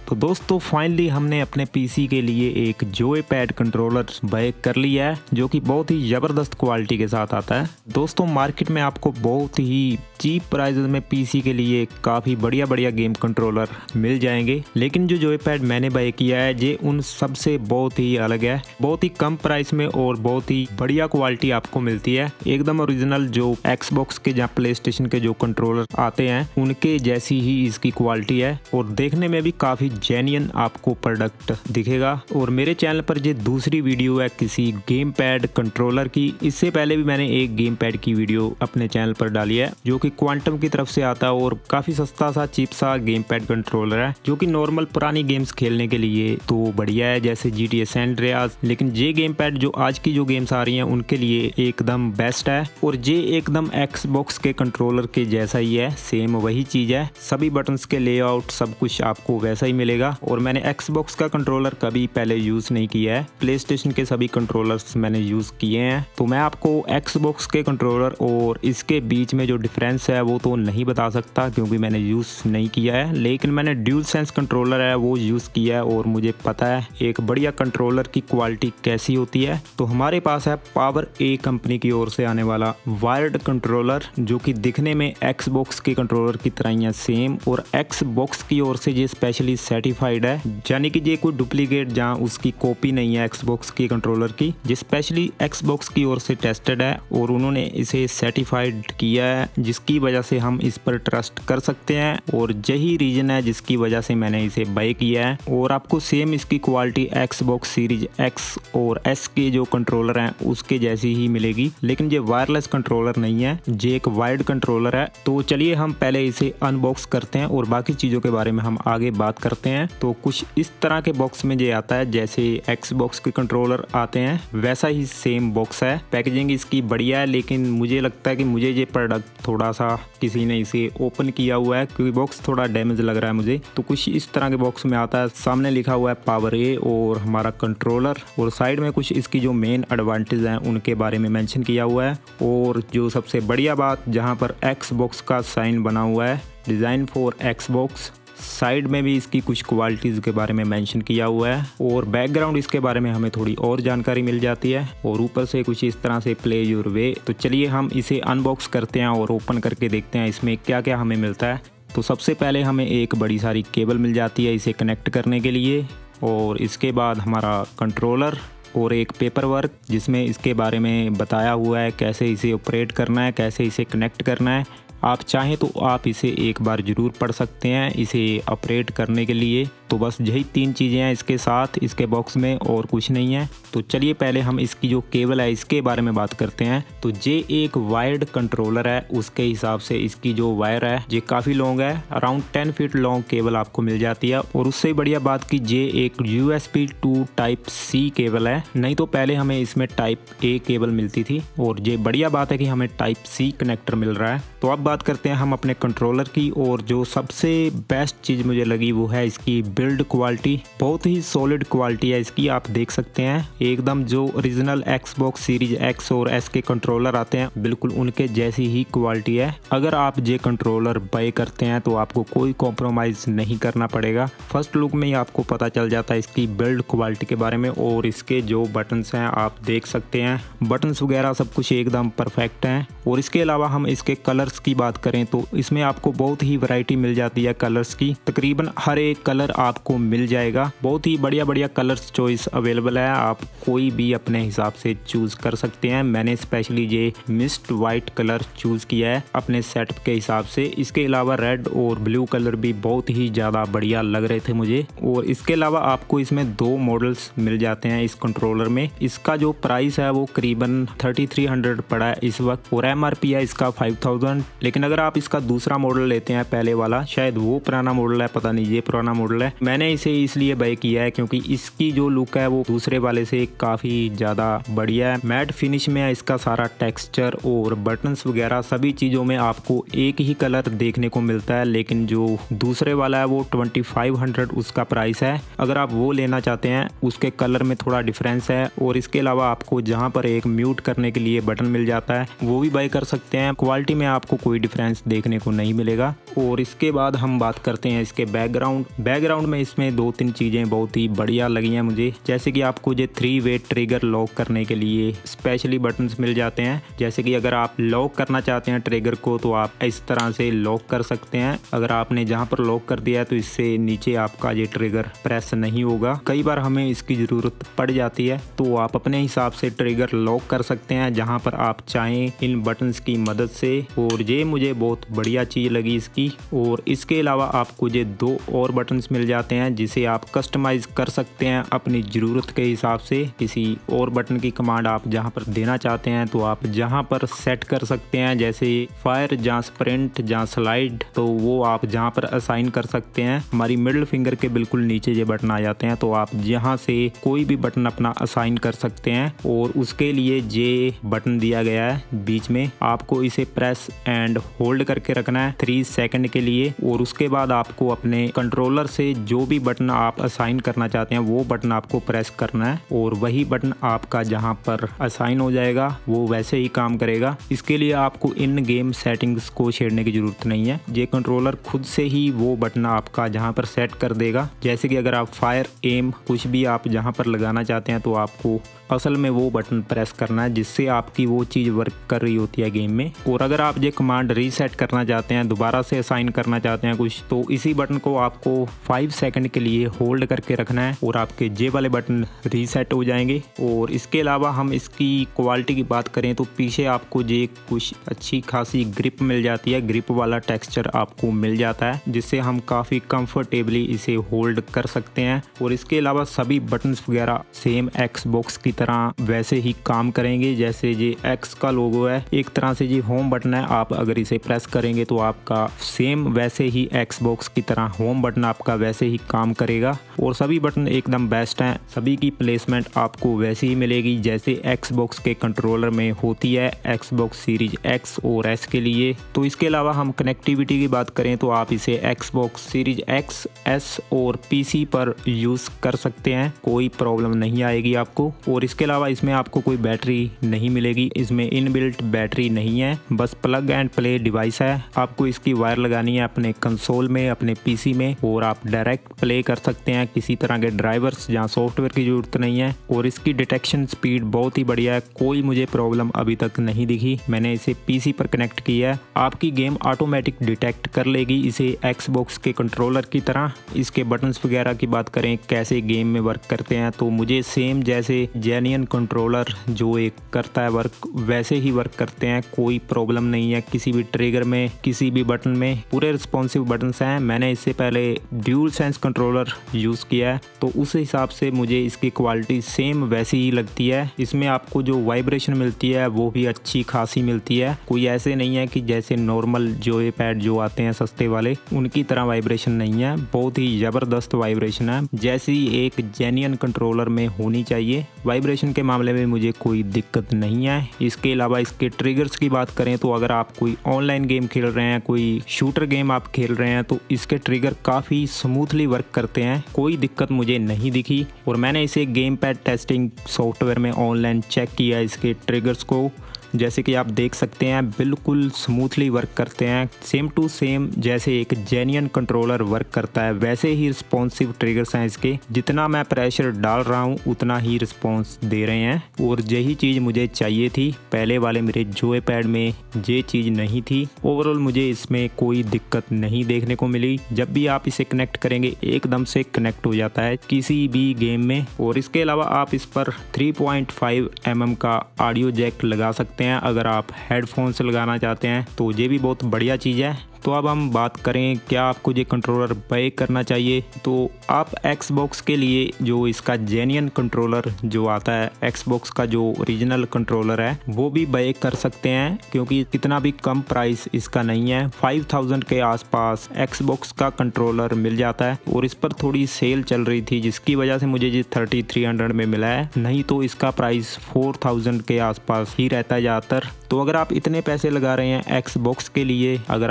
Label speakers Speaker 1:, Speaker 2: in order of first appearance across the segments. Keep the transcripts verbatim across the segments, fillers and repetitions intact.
Speaker 1: तो दोस्तों फाइनली हमने अपने पीसी के लिए एक जोयपैड कंट्रोलर बाय कर लिया है जो कि बहुत ही ज़बरदस्त क्वालिटी के साथ आता है। दोस्तों मार्केट में आपको बहुत ही चीप प्राइसेस में पीसी के लिए काफ़ी बढ़िया बढ़िया गेम कंट्रोलर मिल जाएंगे, लेकिन जो जोयपैड मैंने बाय किया है ये उन सबसे बहुत ही अलग है। बहुत ही कम प्राइस में और बहुत ही बढ़िया क्वालिटी आपको मिलती है। एकदम ओरिजिनल जो एक्सबॉक्स के या प्ले स्टेशन के जो कंट्रोलर आते हैं उनके जैसी ही इसकी क्वालिटी है और देखने में भी काफ़ी जेन्युइन आपको प्रोडक्ट दिखेगा। और मेरे चैनल पर ये दूसरी वीडियो है किसी गेम पैड कंट्रोलर की। इससे पहले भी मैंने एक गेम पैड की वीडियो अपने चैनल पर डाली है जो कि क्वांटम की तरफ से आता है और काफ़ी सस्ता सा चीप सा गेम पैड कंट्रोलर है जो कि नॉर्मल पुरानी गेम्स खेलने के लिए तो बढ़िया है, जैसे G T A San Andreas. लेकिन ये गेम पैड जो आज की जो गेम्स आ रही हैं उनके लिए एकदम बेस्ट है और ये एकदम एक्सबॉक्स के कंट्रोलर के जैसा ही है, सेम वही चीज़ है। सभी बटन्स के लेआउट सब कुछ आपको वैसा ही मिलेगा। और मैंने एक्सबॉक्स का कंट्रोलर कभी पहले यूज़ नहीं किया है, प्ले स्टेशन के सभी कंट्रोलर्स मैंने यूज़ किए हैं। तो मैं आपको एक्सबॉक्स के कंट्रोलर और इसके बीच में जो डिफरेंस है वो तो नहीं बता सकता क्योंकि मैंने यूज़ नहीं किया है, लेकिन मैंने ड्यूल सेंस कंट्रोलर है वो यूज़ किया है और मुझे पता है एक बढ़िया कंट्रोलर की क्वालिटी कैसी होती है। तो हमारे पास है पावर ए कंपनी की ओर से आने वाला वायर्ड कंट्रोलर जो कि दिखने में एक्सबॉक्स के कंट्रोलर की तरह ही है सेम, और एक्सबॉक्स की ओर से ये स्पेशली सर्टिफाइड है, यानी कि ये कोई डुप्लीकेट जहाँ उसकी कॉपी नहीं है एक्सबॉक्स की कंट्रोलर की। ये स्पेशली एक्सबॉक्स की ओर से टेस्टेड है और उन्होंने इसे सर्टिफाइड किया है जिसकी वजह से हम इस पर ट्रस्ट कर सकते हैं और यही रीजन है जिसकी वजह से मैंने इसे बाय किया है। और आपको सेम इसकी क्वालिटी एक्सबॉक्स सीरीज एक्स और एस के जो कंट्रोलर हैं उसके जैसी ही मिलेगी, लेकिन ये वायरलेस कंट्रोलर नहीं है, ये एक वायर्ड कंट्रोलर है। तो चलिए हम पहले इसे अनबॉक्स करते हैं और बाकी चीज़ों के बारे में हम आगे बात करते हैं। तो कुछ इस तरह के बॉक्स में ये आता है जैसे एक्सबॉक्स के कंट्रोलर आते हैं वैसा ही सेम बॉक्स है। पैकेजिंग इसकी बढ़िया है, लेकिन मुझे लगता है कि मुझे ये प्रोडक्ट थोड़ा सा किसी ने इसे ओपन किया हुआ है क्योंकि बॉक्स थोड़ा डैमेज लग रहा है मुझे। तो कुछ इस तरह के बॉक्स में आता है, सामने लिखा हुआ है पावर ए और हमारा कंट्रोलर, और साइड में कुछ इसकी जो मेन एडवांटेज हैं उनके बारे में मेंशन किया हुआ है। और जो सबसे बढ़िया बात जहां पर एक्सबॉक्स का साइन बना हुआ है, डिज़ाइन फॉर एक्सबॉक्स, साइड में भी इसकी कुछ क्वालिटीज़ के बारे में मेंशन किया हुआ है और बैकग्राउंड इसके बारे में हमें थोड़ी और जानकारी मिल जाती है। और ऊपर से कुछ इस तरह से प्ले योर वे। तो चलिए हम इसे अनबॉक्स करते हैं और ओपन करके देखते हैं इसमें क्या क्या हमें मिलता है। तो सबसे पहले हमें एक बड़ी सारी केबल मिल जाती है इसे कनेक्ट करने के लिए, और इसके बाद हमारा कंट्रोलर और एक पेपर वर्क जिसमें इसके बारे में बताया हुआ है कैसे इसे ऑपरेट करना है, कैसे इसे कनेक्ट करना है। आप चाहें तो आप इसे एक बार ज़रूर पढ़ सकते हैं इसे ऑपरेट करने के लिए। तो बस यही तीन चीज़ें हैं इसके साथ इसके बॉक्स में और कुछ नहीं है। तो चलिए पहले हम इसकी जो केबल है इसके बारे में बात करते हैं। तो ये एक वायर्ड कंट्रोलर है, उसके हिसाब से इसकी जो वायर है ये काफ़ी लॉन्ग है, around ten feet long cable आपको मिल जाती है। और उससे बढ़िया बात की ये एक U S B to type C cable है, नहीं तो पहले हमें इसमें टाइप ए केबल मिलती थी, और ये बढ़िया बात है कि हमें टाइप सी कनेक्टर मिल रहा है। तो अब बात करते हैं हम अपने कंट्रोलर की, और जो सबसे बेस्ट चीज़ मुझे लगी वो है इसकी बिल्ड क्वालिटी। बहुत ही सॉलिड क्वालिटी है इसकी, आप देख सकते हैं एकदम जो ओरिजिनल एक्सबॉक्स सीरीज एक्स और एस के कंट्रोलर आते हैं बिल्कुल उनके जैसी ही क्वालिटी है। अगर आप ये कंट्रोलर बाय करते हैं तो आपको कोई कॉम्प्रोमाइज़ नहीं करना पड़ेगा। फर्स्ट लुक में ही आपको पता चल जाता है इसकी बिल्ड क्वालिटी के बारे में। और इसके जो बटन्स हैं आप देख सकते हैं, बटन्स वगैरह सब कुछ एकदम परफेक्ट हैं। और इसके अलावा हम इसके कलर्स की बात करें तो इसमें आपको बहुत ही वैरायटी मिल जाती है कलर्स की, तकरीबन हर एक कलर आपको मिल जाएगा। बहुत ही बढ़िया बढ़िया कलर्स चॉइस अवेलेबल है, आप कोई भी अपने हिसाब से चूज कर सकते हैं। मैंने स्पेशली ये मिस्ट वाइट कलर चूज किया है अपने सेटअप के हिसाब से। इसके अलावा रेड और ब्लू कलर भी बहुत ही ज़्यादा बढ़िया लग रहे थे मुझे। और इसके अलावा आपको इसमें दो मॉडल्स मिल जाते हैं इस कंट्रोलर में। इसका जो प्राइस है वो करीबन थर्टी थ्री हंड्रेड पड़ा है इस वक्त, और एम आर पी है इसका फाइव थाउजेंड। लेकिन अगर आप इसका दूसरा मॉडल लेते हैं पहले वाला, शायद वो पुराना मॉडल है, पता नहीं ये पुराना मॉडल है, मैंने इसे इसलिए बाय किया है क्योंकि इसकी जो लुक है वो दूसरे वाले से काफ़ी ज़्यादा बढ़िया है। मैट फिनिश में है इसका सारा टेक्सचर और बटन्स वगैरह सभी चीज़ों में आपको एक ही कलर देखने को मिलता है, लेकिन जो दूसरे वाला है वो ट्वेंटी फाइव हंड्रेड उसका प्राइस है। अगर आप वो लेना चाहते हैं उसके कलर में थोड़ा डिफरेंस है। और इसके अलावा आपको जहाँ पर एक म्यूट करने के लिए बटन मिल जाता है वो भी बाय कर सकते हैं। क्वालिटी में आपको कोई डिफरेंस देखने को नहीं मिलेगा। और इसके बाद हम बात करते हैं इसके बैकग्राउंड बैकग्राउंड ओवरऑल में इसमें दो तीन चीज़ें बहुत ही बढ़िया लगी हैं मुझे, जैसे कि आपको ये थ्री वे ट्रिगर लॉक करने के लिए स्पेशली बटन्स मिल जाते हैं। जैसे कि अगर आप लॉक करना चाहते हैं ट्रिगर को तो आप इस तरह से लॉक कर सकते हैं। अगर आपने जहाँ पर लॉक कर दिया है तो इससे नीचे आपका ये ट्रिगर प्रेस नहीं होगा। कई बार हमें इसकी ज़रूरत पड़ जाती है तो आप अपने हिसाब से ट्रिगर लॉक कर सकते हैं जहाँ पर आप चाहें इन बटन्स की मदद से। और ये मुझे बहुत बढ़िया चीज़ लगी इसकी। और इसके अलावा आपको ये दो और बटन्स मिल जाते हैं जिसे आप कस्टमाइज कर सकते हैं अपनी ज़रूरत के हिसाब से। किसी और बटन की कमांड आप जहाँ पर देना चाहते हैं तो आप जहाँ पर सेट कर सकते हैं, जैसे फायर जहाँ स्प्रिंट जहाँ स्लाइड, तो वो आप जहाँ पर असाइन कर सकते हैं। हमारी मिडिल फिंगर के बिल्कुल नीचे ये बटन आ जाते हैं तो आप यहाँ से कोई भी बटन अपना असाइन कर सकते हैं। और उसके लिए ये बटन दिया गया है बीच में, आपको इसे प्रेस एंड होल्ड करके रखना है थ्री सेकंड के लिए। और उसके बाद आपको अपने कंट्रोलर से जो भी बटन आप असाइन करना चाहते हैं वो बटन आपको प्रेस करना है और वही बटन आपका जहां पर असाइन हो जाएगा वो वैसे ही काम करेगा। इसके लिए आपको इन गेम सेटिंग्स को छेड़ने की जरूरत नहीं है, ये कंट्रोलर खुद से ही वो बटन आपका जहां पर सेट कर देगा। जैसे कि अगर आप फायर एम कुछ भी आप जहां पर लगाना चाहते हैं तो आपको असल में वो बटन प्रेस करना है जिससे आपकी वो चीज़ वर्क कर रही होती है गेम में। और अगर आप ये कमांड रीसेट करना चाहते हैं, दोबारा से असाइन करना चाहते हैं कुछ, तो इसी बटन को आपको फाइव सेकंड के लिए होल्ड करके रखना है और आपके जे वाले बटन रीसेट हो जाएंगे। और इसके अलावा हम इसकी क्वालिटी की बात करें तो पीछे आपको ये कुछ अच्छी खासी ग्रिप मिल जाती है, ग्रिप वाला टेक्सचर आपको मिल जाता है जिससे हम काफ़ी कंफर्टेबली इसे होल्ड कर सकते हैं। और इसके अलावा सभी बटन्स वगैरह सेम एक्सबॉक्स की तरह वैसे ही काम करेंगे। जैसे ये एक्स का लोगो है, एक तरह से ये होम बटन है, आप अगर इसे प्रेस करेंगे तो आपका सेम वैसे ही एक्सबॉक्स की तरह होम बटन आपका वैसे ही काम करेगा। और सभी बटन एकदम बेस्ट हैं, सभी की प्लेसमेंट आपको वैसे ही मिलेगी जैसे एक्सबॉक्स के कंट्रोलर में होती है एक्सबॉक्स सीरीज एक्स और एस के लिए। तो इसके अलावा हम कनेक्टिविटी की बात करें तो आप इसे एक्सबॉक्स सीरीज एक्स, एस और पीसी पर यूज़ कर सकते हैं, कोई प्रॉब्लम नहीं आएगी आपको। और इसके अलावा इसमें आपको कोई बैटरी नहीं मिलेगी, इसमें इनबिल्ट बैटरी नहीं है, बस प्लग एंड प्ले डिवाइस है। आपको इसकी वायर लगानी है अपने कंसोल में, अपने पीसी में, और आप डायरेक्ट प्ले कर सकते हैं, किसी तरह के ड्राइवर्स या सॉफ्टवेयर की जरूरत नहीं है। और इसकी डिटेक्शन स्पीड बहुत ही बढ़िया है, कोई मुझे प्रॉब्लम अभी तक नहीं दिखी। मैंने इसे पीसी पर कनेक्ट किया है, आपकी गेम ऑटोमेटिक डिटेक्ट कर लेगी इसे एक्सबॉक्स के कंट्रोलर की तरह। इसके बटन्स वगैरह की बात करें कैसे गेम में वर्क करते हैं तो मुझे सेम जैसे जेन्युइन कंट्रोलर जो एक करता है वर्क वैसे ही वर्क करते हैं, कोई प्रॉब्लम नहीं है किसी भी ट्रिगर में, किसी भी बटन में, पूरे रिस्पॉन्सिव बटन्स हैं। मैंने इससे पहले ड्यूल सेंस कंट्रोलर यूज़ किया है तो उस हिसाब से मुझे इसकी क्वालिटी सेम वैसी ही लगती है। इसमें आपको जो वाइब्रेशन मिलती है वो भी अच्छी खासी मिलती है, कोई ऐसे नहीं है कि जैसे नॉर्मल जोए पैड जो आते हैं सस्ते वाले उनकी तरह वाइब्रेशन नहीं है, बहुत ही ज़बरदस्त वाइब्रेशन है जैसी एक जेन्युइन कंट्रोलर में होनी चाहिए। वाइब्रेशन के मामले में मुझे कोई दिक्कत नहीं है। इसके अलावा इसके ट्रिगर्स की बात करें तो अगर आप कोई ऑनलाइन गेम खेल रहे हैं, कोई शूटर गेम आप खेल रहे हैं तो इसके ट्रिगर काफ़ी स्मूथली वर्क करते हैं, कोई दिक्कत मुझे नहीं दिखी। और मैंने इसे गेम पैड टेस्टिंग सॉफ्टवेयर में ऑनलाइन चेक किया इसके ट्रिगर्स को, जैसे कि आप देख सकते हैं बिल्कुल स्मूथली वर्क करते हैं, सेम टू सेम जैसे एक जेन्युइन कंट्रोलर वर्क करता है वैसे ही रिस्पॉन्सिव ट्रिगर्स हैं इसके। जितना मैं प्रेशर डाल रहा हूँ उतना ही रिस्पॉन्स दे रहे हैं और यही चीज़ मुझे चाहिए थी। पहले वाले मेरे जोए पैड में ये चीज़ नहीं थी। ओवरऑल मुझे इसमें कोई दिक्कत नहीं देखने को मिली, जब भी आप इसे कनेक्ट करेंगे एकदम से कनेक्ट हो जाता है किसी भी गेम में। और इसके अलावा आप इस पर three point five M M का ऑडियो जैक लगा सकते हैं अगर आप हेडफोन से लगाना चाहते हैं तो ये भी बहुत बढ़िया चीज़ है। तो अब हम बात करें क्या आपको ये कंट्रोलर बाय करना चाहिए, तो आप एक्सबॉक्स के लिए जो इसका जेन्युइन कंट्रोलर जो आता है, एक्सबॉक्स का जो ओरिजिनल कंट्रोलर है वो भी बाय कर सकते हैं क्योंकि कितना भी कम प्राइस इसका नहीं है। फाइव थाउजेंड के आसपास एक्सबॉक्स का कंट्रोलर मिल जाता है और इस पर थोड़ी सेल चल रही थी जिसकी वजह से मुझे ये थर्टी थ्री हंड्रेड में मिला है, नहीं तो इसका प्राइस फोर थाउजेंड के आसपास ही रहता है ज़्यादातर। तो अगर आप इतने पैसे लगा रहे हैं एक्सबॉक्स के लिए, अगर आपने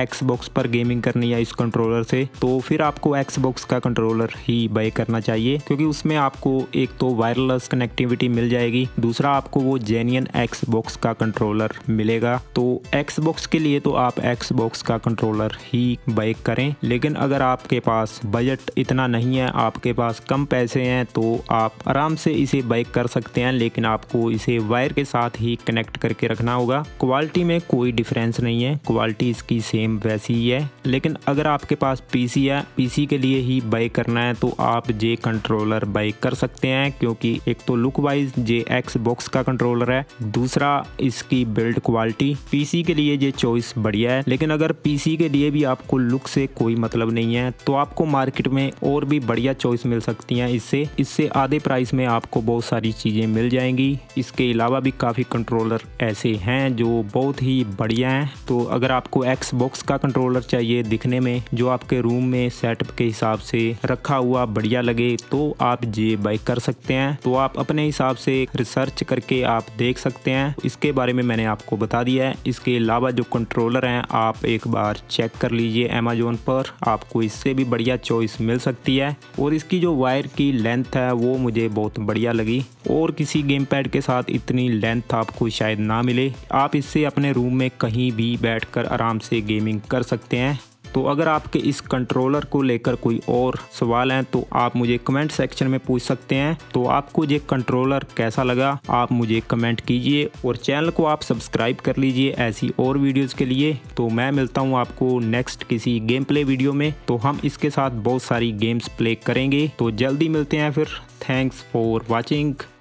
Speaker 1: एक्सबॉक्स पर गेमिंग करनी है इस कंट्रोलर से, तो फिर आपको एक्सबॉक्स का कंट्रोलर ही बाय करना चाहिए, क्योंकि उसमें आपको एक तो वायरलेस कनेक्टिविटी मिल जाएगी, दूसरा आपको वो जेन्युइन एक्सबॉक्स का कंट्रोलर मिलेगा। तो एक्सबॉक्स के लिए तो आप एक्सबॉक्स का कंट्रोलर ही बाय करें। लेकिन अगर आपके पास बजट इतना नहीं है, आपके पास कम पैसे हैं, तो आप आराम से इसे बाय कर सकते हैं, लेकिन आपको इसे वायर के साथ ही कनेक्ट करके रखना होगा। क्वालिटी में कोई डिफरेंस नहीं है, क्वालिटी इसकी सेम वैसी ही है। लेकिन अगर आपके पास पीसी है, पीसी के लिए ही बाय करना है, तो आप जे कंट्रोलर बाय कर सकते हैं, क्योंकि एक तो लुक वाइज जे एक्सबॉक्स का कंट्रोलर है, दूसरा इसकी बिल्ड क्वालिटी पीसी के लिए ये चॉइस बढ़िया है। लेकिन अगर पीसी के लिए भी आपको लुक से कोई मतलब नहीं है, तो आपको मार्केट में और भी बढ़िया चॉइस मिल सकती हैं। इससे इससे आधे प्राइस में आपको बहुत सारी चीज़ें मिल जाएंगी। इसके अलावा भी काफ़ी कंट्रोलर ऐसे हैं जो बहुत ही बढ़िया हैं। तो अगर आपको एक्सबॉक्स का कंट्रोलर चाहिए दिखने में, जो आपके रूम में सेटअप के हिसाब से रखा हुआ बढ़िया लगे, तो आप जे बाय कर सकते हैं। तो आप अपने हिसाब से रिसर्च करके आप देख सकते हैं। इसके बारे में मैंने आपको बता दिया है। इसके अलावा जो कंट्रोलर हैं आप एक बार चेक कर लीजिए अमेजोन पर, आपको इससे भी बढ़िया चॉइस मिल सकती है। और इसकी जो वायर की लेंथ है वो मुझे बहुत बढ़िया लगी, और किसी गेम पैड के साथ इतनी लेंथ आपको शायद ना मिले। आप इससे अपने रूम में कहीं भी बैठकर आराम से गेमिंग कर सकते हैं। तो अगर आपके इस कंट्रोलर को लेकर कोई और सवाल हैं तो आप मुझे कमेंट सेक्शन में पूछ सकते हैं। तो आपको ये कंट्रोलर कैसा लगा आप मुझे कमेंट कीजिए, और चैनल को आप सब्सक्राइब कर लीजिए ऐसी और वीडियोस के लिए। तो मैं मिलता हूँ आपको नेक्स्ट किसी गेम प्ले वीडियो में, तो हम इसके साथ बहुत सारी गेम्स प्ले करेंगे। तो जल्दी मिलते हैं फिर। Thanks for watching.